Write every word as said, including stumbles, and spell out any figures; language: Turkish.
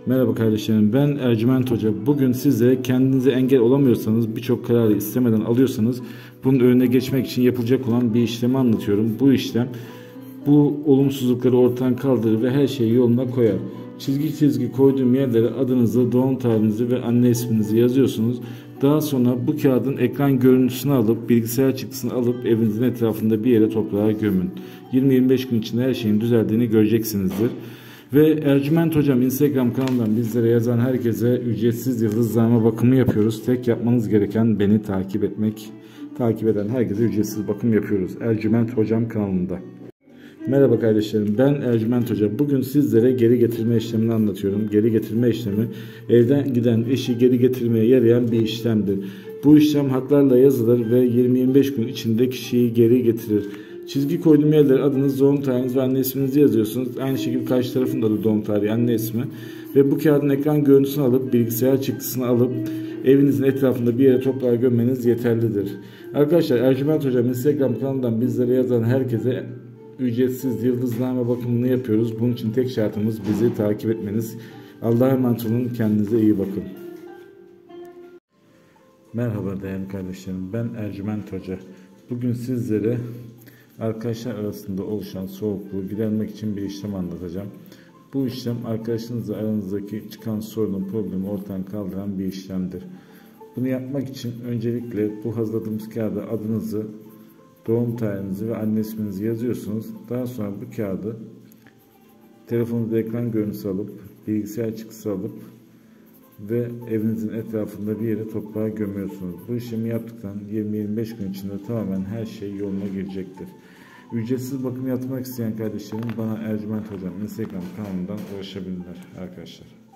Merhaba kardeşlerim, ben Ercüment Hoca. Bugün size kendinize engel olamıyorsanız, birçok kararı istemeden alıyorsanız bunun önüne geçmek için yapılacak olan bir işlemi anlatıyorum. Bu işlem bu olumsuzlukları ortadan kaldırır ve her şeyi yoluna koyar. Çizgi çizgi koyduğum yerlere adınızı, doğum tarihinizi ve anne isminizi yazıyorsunuz. Daha sonra bu kağıdın ekran görüntüsünü alıp, bilgisayar çıktısını alıp evinizin etrafında bir yere toprağa gömün. yirmi yirmi beş gün içinde her şeyin düzeldiğini göreceksinizdir. Ve Ercüment Hocam Instagram kanalından bizlere yazan herkese ücretsiz yıldızlama bakımı yapıyoruz. Tek yapmanız gereken beni takip etmek. Takip eden herkese ücretsiz bakım yapıyoruz. Ercüment Hocam kanalında. Merhaba kardeşlerim, ben Ercüment Hoca. Bugün sizlere geri getirme işlemini anlatıyorum. Geri getirme işlemi evden giden eşi geri getirmeye yarayan bir işlemdir. Bu işlem haklarla yazılır ve yirmi yirmi beş gün içinde kişiyi geri getirir. Çizgi koyduğum yerlere adınız, doğum tarihiniz ve anne isminizi yazıyorsunuz. Aynı şekilde karşı tarafın da doğum tarihi, anne ismi. Ve bu kağıdın ekran görüntüsünü alıp, bilgisayar çıktısını alıp evinizin etrafında bir yere toprağa gömmeniz yeterlidir. Arkadaşlar, Ercüment Hocam Instagram kanalından bizlere yazan herkese ücretsiz yıldızlama bakımını yapıyoruz. Bunun için tek şartımız bizi takip etmeniz. Allah'a emanet olun. Kendinize iyi bakın. Merhaba değerli kardeşlerim. Ben Ercüment Hoca. Bugün sizlere arkadaşlar arasında oluşan soğukluğu gidermek için bir işlem anlatacağım. Bu işlem arkadaşınızla aranızdaki çıkan sorunun, problemi ortadan kaldıran bir işlemdir. Bunu yapmak için öncelikle bu hazırladığımız kağıda adınızı, doğum tarihinizi ve anne isminizi yazıyorsunuz. Daha sonra bu kağıdı telefonunuzda ekran görüntüsü alıp, bilgisayar çıktısı alıp ve evinizin etrafında bir yere toprağa gömüyorsunuz. Bu işlemi yaptıktan yirmi yirmi beş gün içinde tamamen her şey yoluna girecektir. Ücretsiz bakım yapmak isteyen kardeşlerim bana Ercüment Hocam Instagram kanalından ulaşabilirler arkadaşlar.